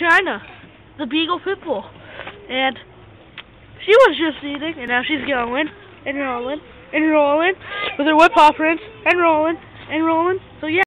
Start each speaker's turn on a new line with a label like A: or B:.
A: China, the Beagle Pit Bull. And she was just eating, and now she's going, and rolling, and rolling, with her whip paw prints, and rolling, and rolling.